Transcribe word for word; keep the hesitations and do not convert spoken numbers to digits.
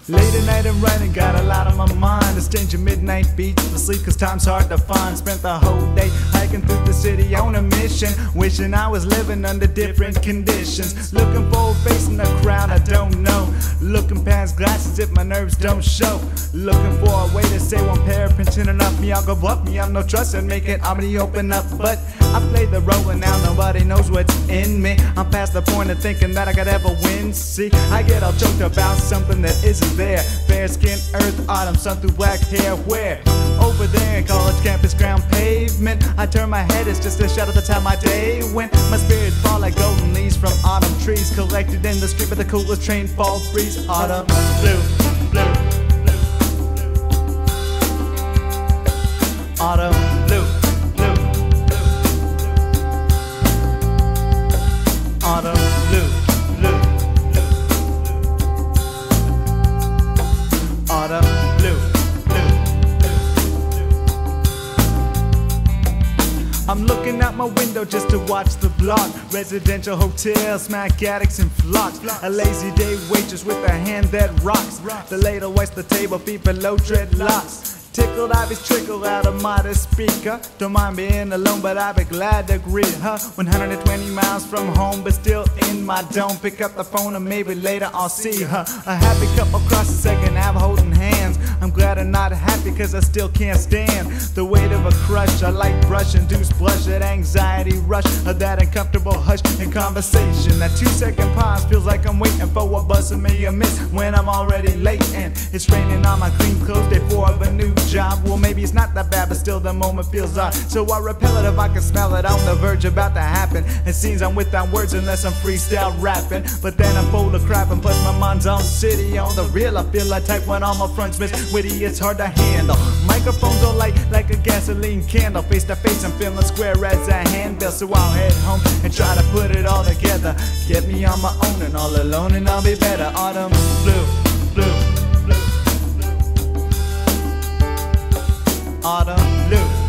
Late at night and writing, got a lot on my mind. Exchanging midnight beats for sleep, cause time's hard to find. Spent the whole day hiking through the city on a mission, wishing I was living under different conditions. Looking for a face in the crowd I don't know, looking past glasses if my nerves don't show. Looking for a way to say one pair of pinching enough. Me, I'll go up, me, I'm no trust and make it, I'm gonna open up. But I play the role and now nobody knows what's in me. I'm past the point of thinking that I could ever win. See, I get all joked about something that isn't there. Fair skin, earth, autumn, sun through black hair. Where? Over there in college campus ground pavement. I turn my head, it's just a shadow that's how my day went. My spirits fall like golden leaves from autumn trees, collected in the street by the coolest train fall breeze. Autumn blue, blue, autumn blue, blue, autumn blue, blue, autumn blue, blue. I'm looking out my window just to watch the block. Residential hotels, smack addicts and flocks. A lazy day waitress with a hand that rocks. The ladle wipes the table, feet below dreadlocks. Tickled ivies trickle out of modest speaker. Don't mind being alone, but I'd be glad to greet her. one hundred twenty miles from home, but still in my dome. Pick up the phone and maybe later I'll see her. A happy couple across the second Ave holding hands. I'm glad I'm not happy cause I still can't stand the weight of a crush. I like brush, induced blush, that anxiety rush, or that uncomfortable hush in conversation. That two second pause feels like I'm waiting for a buzz and me a miss when I'm already late. And it's raining on my clean clothes day four of a new job. Well, maybe it's not that bad, but still the moment feels odd. So I repel it if I can smell it on the verge about to happen. It seems I'm without words unless I'm freestyle rapping. But then I'm full of crap and plus my mind's on city. On the real, I feel like type when all my fronts miss witty, it's hard to handle. Microphones don't light like a gasoline candle. Face to face, I'm feeling square as a handbill. So I'll head home and try to put it all together. Get me on my own and all alone and I'll be better. Autumn blue, blue, blue, autumn blue.